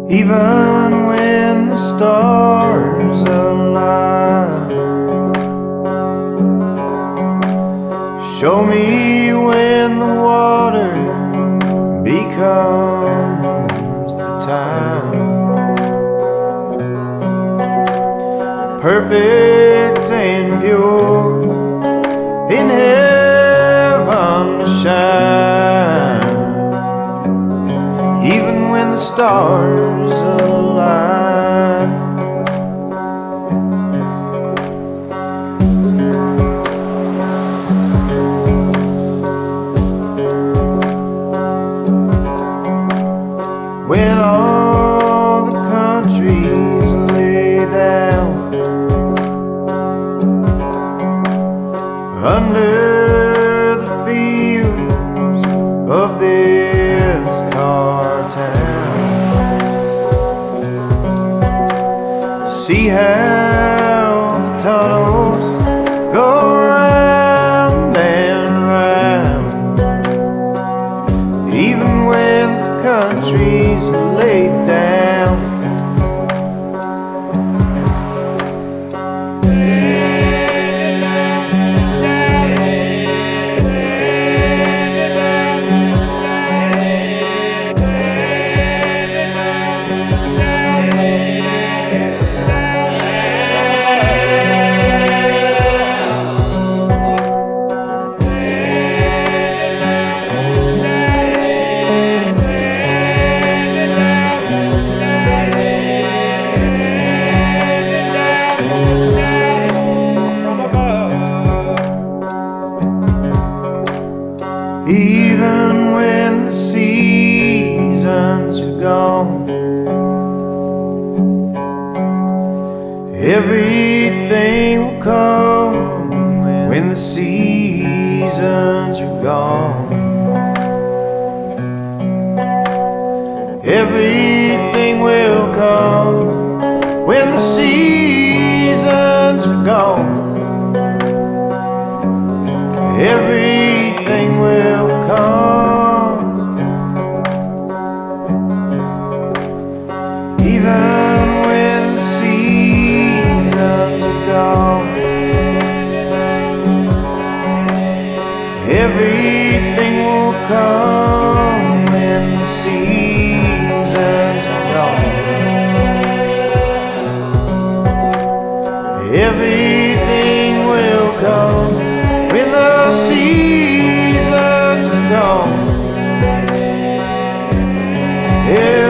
even when the stars align. Show me when the water becomes the time. Perfect and pure in heaven to shine, even when the stars align. When all the countries lay down under the fields of this car town, see how the tunnels go round and round, even when the country's laid down. Even when the seasons are gone, everything will come when the seasons are gone. Everything will come when the seasons are gone. Everything will come, even when the seasons are gone. Everything will come when the seasons are gone. Everything will come when the seasons are gone.